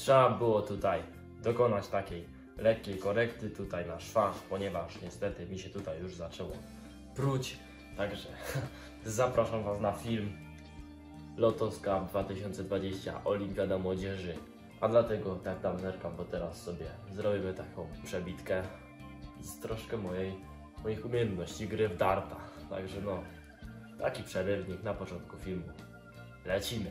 trzeba było tutaj dokonać takiej lekkiej korekty tutaj na szwach, ponieważ niestety mi się tutaj już zaczęło pruć. Także zapraszam Was na film Lotos Cup 2020 Olimpiada Młodzieży. A dlatego tak tam zerkam, bo teraz sobie zrobimy taką przebitkę z troszkę moich umiejętności gry w darta. Także no, taki przerywnik na początku filmu. Lecimy!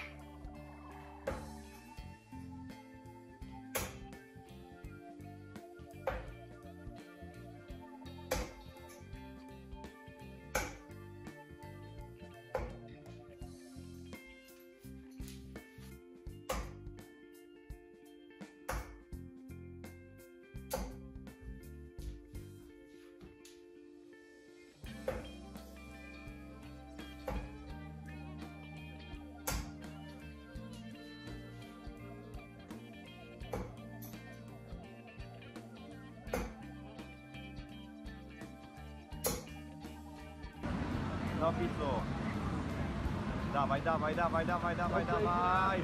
No Pitlu. Dawaj, dawaj, dawaj, dawaj, dawaj, dawaj.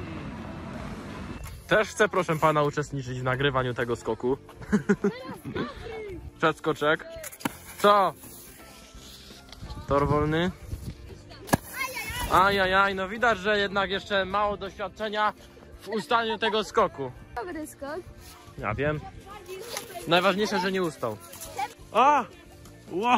Też chcę, proszę pana, uczestniczyć w nagrywaniu tego skoku. Przedskoczek. Co? Tor wolny. Ajajaj, no widać, że jednak jeszcze mało doświadczenia w ustaniu tego skoku. Dobry skok. Ja wiem. Najważniejsze, że nie ustał. A! Wow!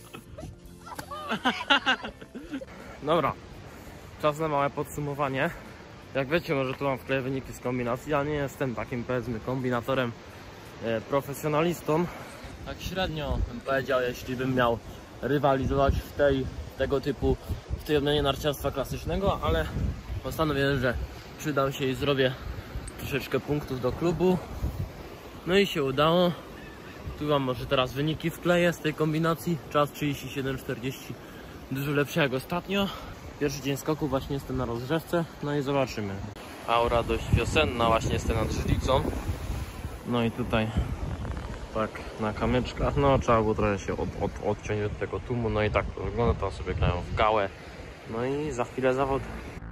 Dobra, czas na małe podsumowanie. Jak wiecie, może tu mam wkleję wyniki z kombinacji. Ja nie jestem takim, powiedzmy, kombinatorem profesjonalistą. Tak średnio bym powiedział, jeśli bym miał rywalizować w tej odmianie narciarstwa klasycznego, ale postanowiłem, że przydam się i zrobię troszeczkę punktów do klubu. No i się udało. Tu wam może teraz wyniki wkleję z tej kombinacji. Czas 37,40. Dużo lepszy jak ostatnio. Pierwszy dzień skoku, właśnie jestem na rozgrzewce. No i zobaczymy. Aura dość wiosenna, właśnie jestem nad Żylicą. No i tutaj tak na kamyczkach. No trzeba było trochę się odciąć od tego tłumu. No i tak to wygląda. Tam sobie grają w gałę. No i za chwilę zawody.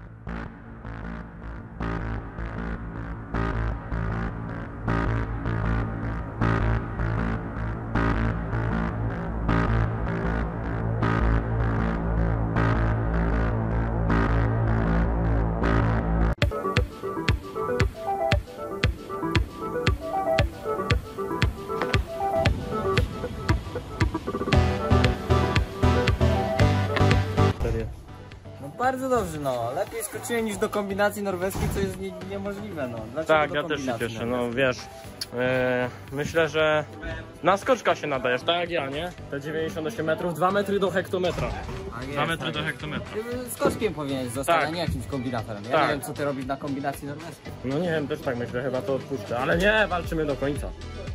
Bardzo dobrze, no. Lepiej skoczyłem niż do kombinacji norweskiej, co jest niemożliwe, no. Dlaczego tak, ja też się cieszę, no wiesz. Myślę, że na skoczka się nadajesz, tak jak ja, nie? Te 98 metrów, 2 metry do hektometra. 2 metry do hektometra. Skoczkiem powinieneś zostać, tak. a nie jakimś kombinatorem. Ja tak. nie wiem, co ty robisz na kombinacji norweskiej. No nie wiem, też tak myślę, chyba to odpuszczę, ale nie, walczymy do końca.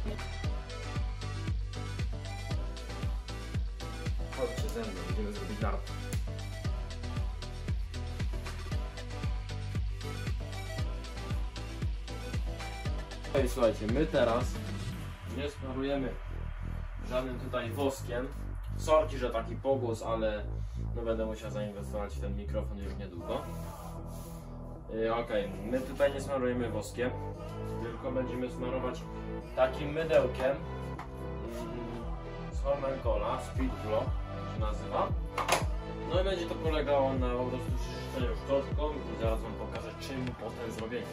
Chodźcie ze mną, będziemy zrobić dart. Słuchajcie, my teraz nie smarujemy żadnym tutaj woskiem. Sorki, że taki pogłos, ale no będę musiał zainwestować w ten mikrofon już niedługo. Okej, my tutaj nie smarujemy woskiem, tylko będziemy smarować takim mydełkiem z Hormenkola, Speed Block się nazywa. No i będzie to polegało na po prostu czyszczeniu szczotką i zaraz wam pokażę, czym potem zrobienie.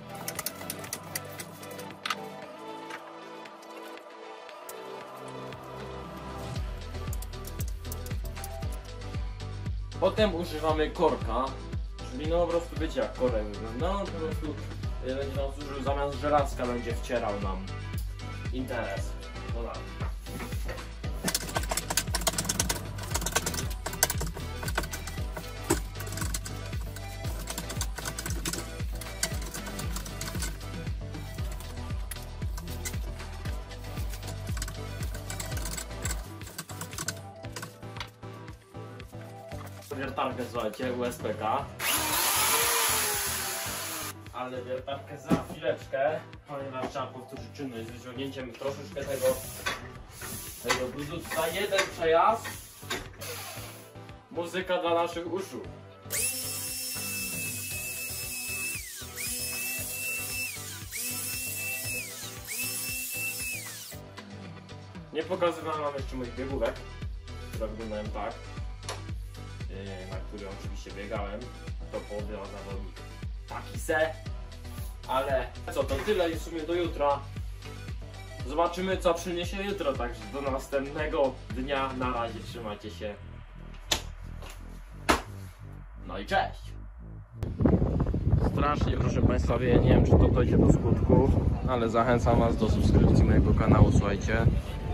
Potem używamy korka, czyli no po prostu wiecie jak korek wygląda, no po prostu będzie nam służył, zamiast żelazka będzie wcierał nam interes. No tak. Wiertarkę, słuchajcie, USPK. Ale wiertarkę za chwileczkę, ponieważ trzeba powtórzyć czynność z wyciągnięciem troszeczkę tego gruzu. Za jeden przejazd muzyka dla naszych uszu. Nie pokazywałem wam jeszcze moich biegówek, które wyglądają tak, na które oczywiście biegałem. To połowa zawodnik taki se. Ale co, to tyle i w sumie do jutra. Zobaczymy, co przyniesie jutro, także do następnego dnia. Na razie, trzymajcie się. No i cześć! Strasznie, proszę Państwa, nie wiem, czy to dojdzie do skutku, ale zachęcam Was do subskrypcji mojego kanału, słuchajcie.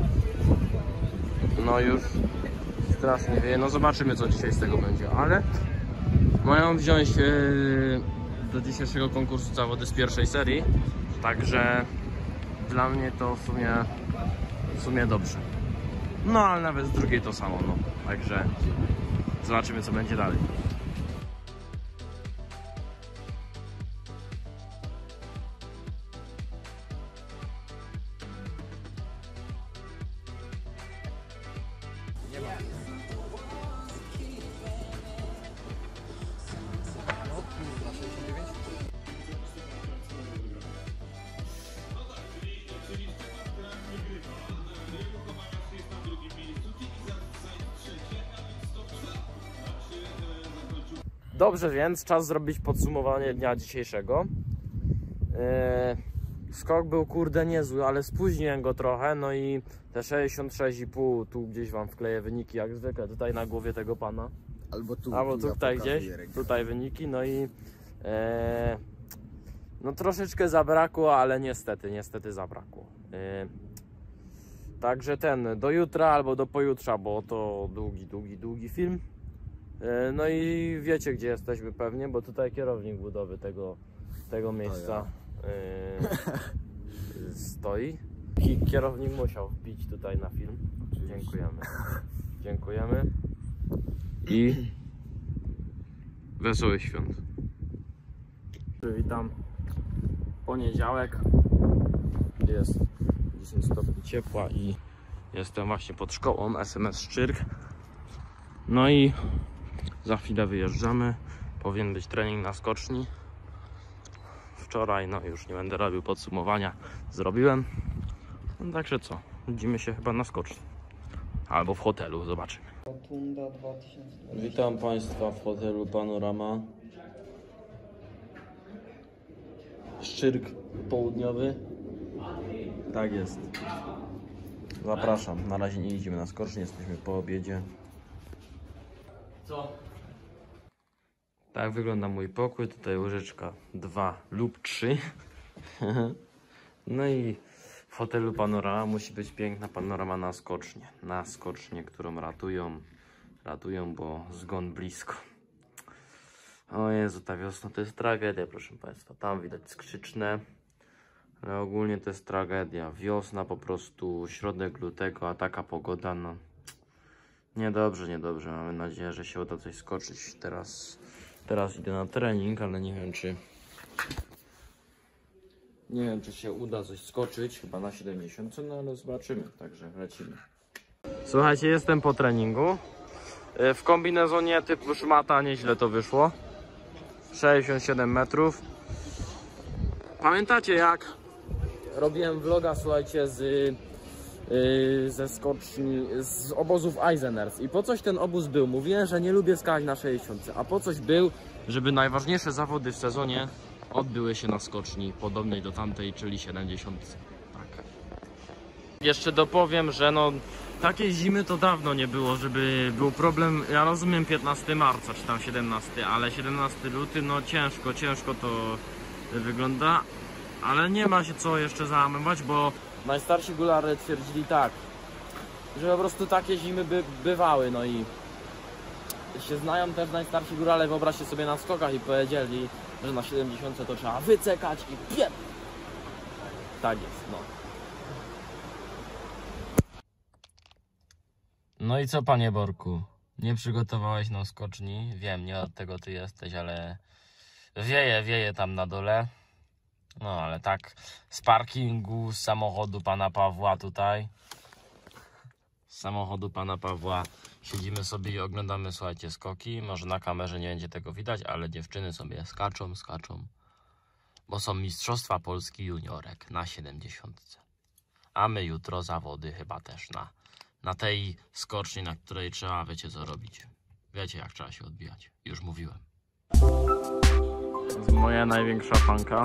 No już strasznie wieje, no zobaczymy, co dzisiaj z tego będzie, ale mają wziąć do dzisiejszego konkursu zawody z pierwszej serii, także dla mnie to w sumie dobrze. No ale nawet z drugiej to samo, no. Także zobaczymy, co będzie dalej. Dobrze, więc czas zrobić podsumowanie dnia dzisiejszego. Skok był kurde niezły, ale spóźniłem go trochę, no i te 66,5 tu gdzieś wam wkleję wyniki jak zwykle, tutaj na głowie tego pana. Albo tu tutaj gdzieś, tutaj wyniki, no i no troszeczkę zabrakło, ale niestety zabrakło. Także do jutra albo do pojutrza, bo to długi film. No i wiecie, gdzie jesteśmy pewnie, bo tutaj kierownik budowy tego miejsca stoi. Kierownik musiał wbić tutaj na film. Dziękujemy. I wesołych świąt. Witam. Poniedziałek. Jest 10 stopni ciepła i jestem właśnie pod szkołą SMS Szczyrk. No i za chwilę wyjeżdżamy. Powinien być trening na skoczni. Wczoraj, no już nie będę robił podsumowania, zrobiłem. No także co, widzimy się chyba na skoczni. Albo w hotelu, zobaczymy. Witam Państwa w hotelu Panorama. Szczyrk południowy. Tak jest. Zapraszam. Na razie nie idziemy na skocznię, jesteśmy po obiedzie. Co? Tak wygląda mój pokój. Tutaj łyżeczka 2 lub 3. No i w hotelu Panorama musi być piękna panorama na skocznię. Na skocznię, którą ratują, bo zgon blisko. O Jezu, ta wiosna to jest tragedia, proszę Państwa. Tam widać skrzyczne. Ale ogólnie to jest tragedia. Wiosna po prostu, środek lutego, a taka pogoda, no. Niedobrze. Mamy nadzieję, że się uda coś skoczyć. Teraz idę na trening, ale nie wiem czy się uda coś skoczyć. Chyba na 70, no ale zobaczymy. Także lecimy. Słuchajcie, jestem po treningu. W kombinezonie typu szmata nieźle to wyszło. 67 metrów. Pamiętacie, jak robiłem vloga, słuchajcie, ze skoczni, z obozów Eiseners. I po coś ten obóz był? Mówiłem, że nie lubię skakać na 60, a po coś był, żeby najważniejsze zawody w sezonie odbyły się na skoczni podobnej do tamtej, czyli 70. Tak. Jeszcze dopowiem, że no takiej zimy to dawno nie było, żeby był problem. Ja rozumiem 15 marca czy tam 17, ale 17 luty, no ciężko to wygląda. Ale nie ma się co jeszcze załamywać, bo najstarsi gólarze twierdzili tak, że po prostu takie zimy bywały, no i się znają też najstarsi górale, wyobraźcie sobie na skokach i powiedzieli, że na 70 to trzeba wycekać i piep! Tak jest, no. No i co, panie Borku? Nie przygotowałeś na skoczni? Wiem, nie od tego ty jesteś, ale wieje tam na dole. No ale tak, z parkingu, z samochodu pana Pawła tutaj. Z samochodu pana Pawła siedzimy sobie i oglądamy, słuchajcie, skoki. Może na kamerze nie będzie tego widać, ale dziewczyny sobie skaczą. Bo są mistrzostwa Polski juniorek na 70. a my jutro zawody chyba też na tej skoczni, na której trzeba, wiecie co robić. Wiecie jak trzeba się odbijać, już mówiłem. To jest moja największa fanka.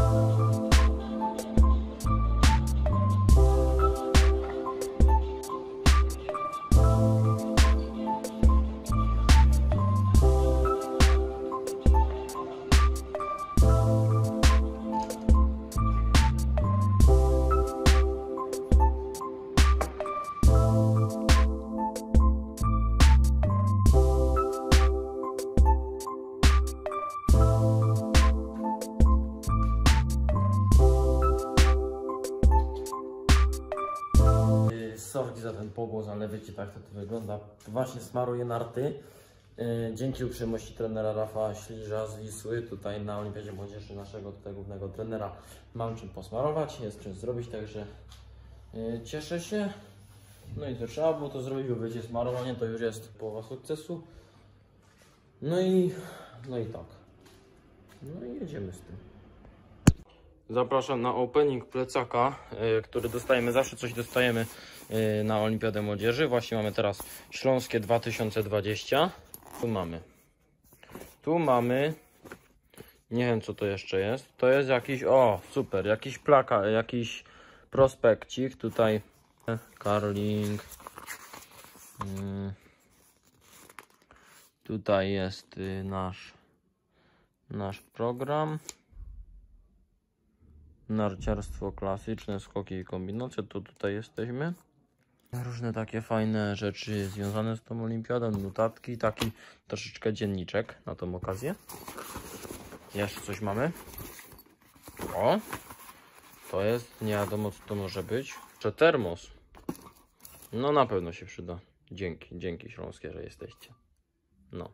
Sorki za ten pogłos, ale wiecie tak to wygląda. Właśnie smaruję narty. Dzięki uprzejmości trenera Rafała Śliża z Wisły, tutaj na Olimpiadzie Młodzieży naszego tutaj głównego trenera, mam czym posmarować, jest czym zrobić, także cieszę się. No i to trzeba było to zrobić, bo wiecie, smarowanie to już jest połowa sukcesu. No i tak. No i jedziemy z tym. Zapraszam na opening plecaka, który dostajemy, zawsze coś dostajemy na Olimpiadę Młodzieży. Właśnie mamy teraz Śląskie 2020. Tu mamy, nie wiem co to jeszcze jest. To jest jakiś, o super, jakiś plakat, jakiś prospekcik. Tutaj curling. Tutaj jest nasz program. Narciarstwo klasyczne, skoki i kombinacje, to tutaj jesteśmy. Różne takie fajne rzeczy związane z tą olimpiadą, notatki, taki troszeczkę dzienniczek na tą okazję. Jeszcze coś mamy. O! To jest, nie wiadomo co to może być. Czy termos? No na pewno się przyda. Dzięki Śląskie, że jesteście. No.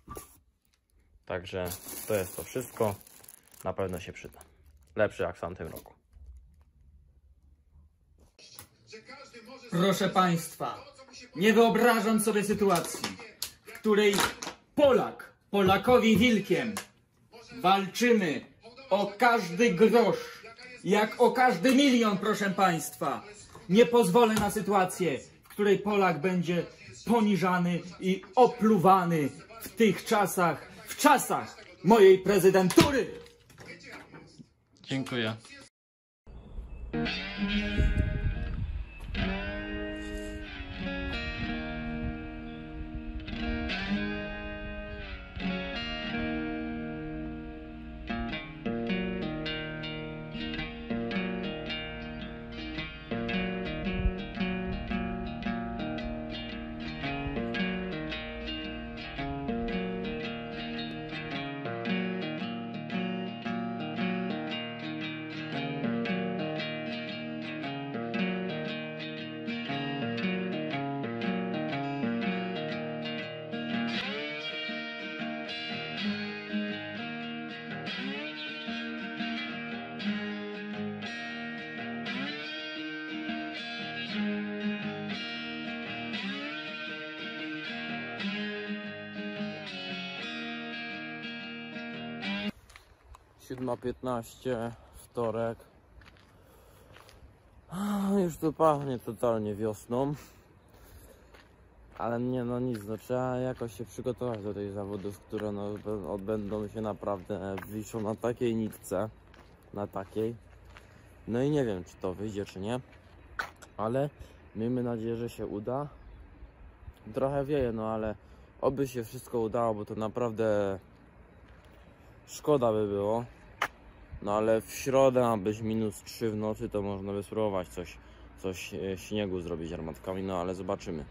Także to jest to wszystko. Na pewno się przyda. Lepszy jak w tamtym roku. Proszę Państwa, nie wyobrażam sobie sytuacji, w której Polak Polakowi wilkiem walczymy o każdy grosz, jak o każdy milion, proszę Państwa. Nie pozwolę na sytuację, w której Polak będzie poniżany i opluwany w tych czasach, w czasach mojej prezydentury. Dziękuję. Siódma 15, wtorek. Już tu pachnie totalnie wiosną. Ale nie, no nic, no trzeba jakoś się przygotować do tych zawodów, które no, odbędą się naprawdę, wiszą na takiej nitce. Na takiej. No i nie wiem, czy to wyjdzie, czy nie. Ale miejmy nadzieję, że się uda. Trochę wieje, no ale oby się wszystko udało, bo to naprawdę szkoda by było. No ale w środę ma być -3 w nocy, to można by spróbować coś śniegu zrobić armatkami, no ale zobaczymy.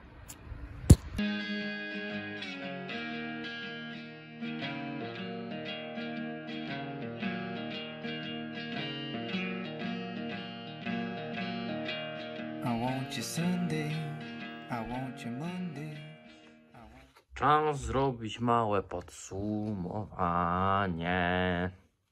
Czas zrobić małe podsumowanie.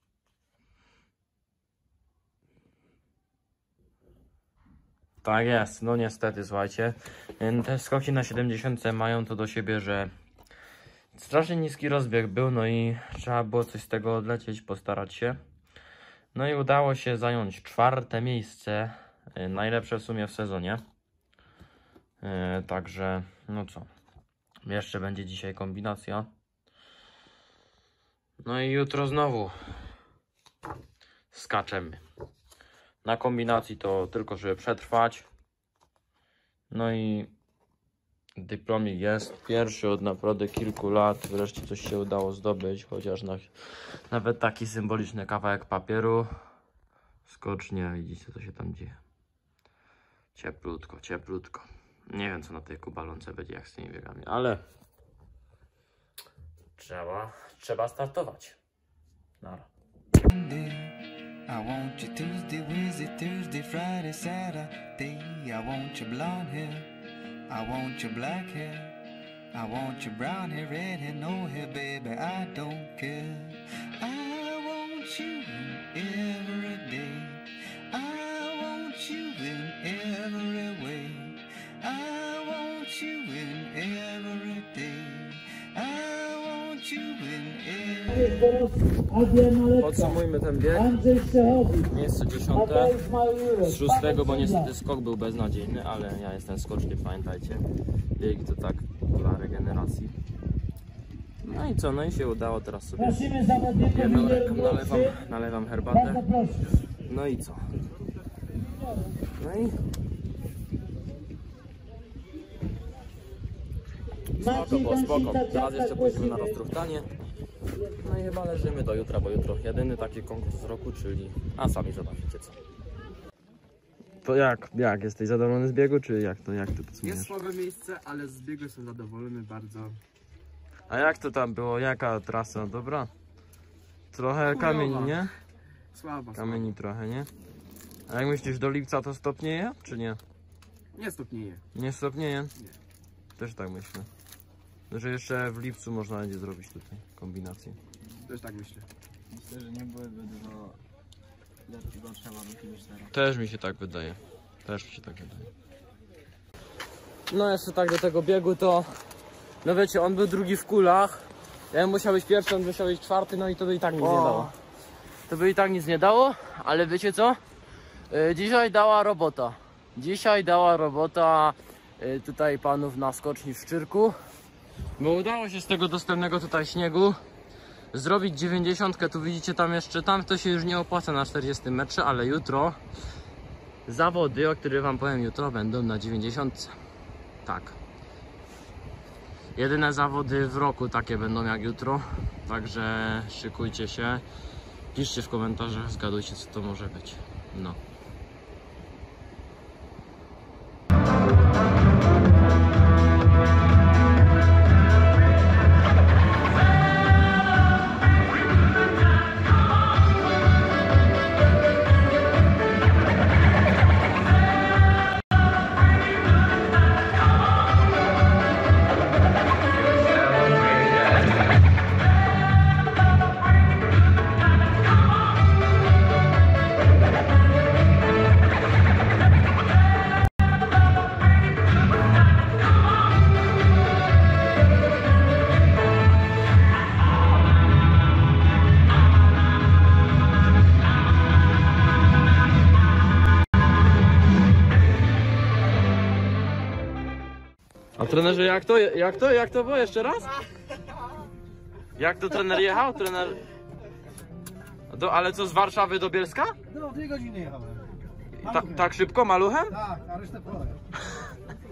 Tak jest, no niestety, słuchajcie, te skoki na 70 mają to do siebie, że strasznie niski rozbieg był, no i trzeba było coś z tego odlecieć, postarać się. No i udało się zająć 4. miejsce Najlepsze w sumie w sezonie. Także, no co. Jeszcze będzie dzisiaj kombinacja. No i jutro znowu skaczemy. Na kombinacji to tylko, żeby przetrwać. No i dyplomik jest pierwszy od naprawdę kilku lat. Wreszcie coś się udało zdobyć, chociaż nawet taki symboliczny kawałek papieru. Skocznie, widzicie co się tam dzieje. Cieplutko, cieplutko. Nie wiem co na tej kubalonce będzie, jak z tymi biegami, ale trzeba startować. Nara. I want you Tuesday, Wednesday, Thursday, Friday, Saturday. I want your blonde hair, I want your black hair, I want your brown hair, red hair, no hair, baby, I don't care. I want you in every day, I want you in every way, I want you in every day, I want you in every. Podsumujmy ten bieg. Miejsce 10. Z 6, bo niestety skok był beznadziejny, ale ja jestem skoczny, pamiętajcie. Biegi to tak dla regeneracji. No i co? No i się udało, teraz sobie jedną ręką nalewam herbatę. No i co? No i spoko, bo spoko. Teraz jeszcze pójdziemy na roztruchtanie. No i chyba leżymy do jutra, bo jutro jedyny taki konkurs z roku, czyli... A sami zobaczycie co. To jak? Jesteś zadowolony z biegu, czy jak to podsumujesz? Jest słabe miejsce, ale z biegu jestem zadowolony bardzo. A jak to tam było? Jaka trasa? Dobra? Trochę kamieni, nie? Słaba. Kamieni trochę, nie? A jak myślisz, do lipca to stopnieje, czy nie? Nie stopnieje. Nie stopnieje? Nie. Też tak myślę. Że jeszcze w lipcu można będzie zrobić tutaj kombinację. Też tak myślę. Myślę, że nie byłyby dużo lepszych warunki niż teraz. Też mi się tak wydaje. No jeszcze tak do tego biegu to... No wiecie, on był drugi w kulach. Ja musiał być pierwszy, on musiał być czwarty, no i to by i tak nic nie dało. To by i tak nic nie dało, ale wiecie co? Dzisiaj dała robota tutaj panów na skoczni w Szczyrku. Bo udało się z tego dostępnego tutaj śniegu zrobić 90. Tu widzicie, tam jeszcze, tam to się już nie opłaca na 40 metrze, ale jutro zawody, o których wam powiem jutro, będą na 90. Tak. Jedyne zawody w roku takie będą jak jutro. Także szykujcie się. Piszcie w komentarzach, zgadujcie co to może być. No. A trenerze, jak to było jeszcze raz? Jak to trener jechał? Ale co, z Warszawy do Bielska? No, 2 godziny jechałem. Tak szybko, maluchem? Tak, a resztę pole.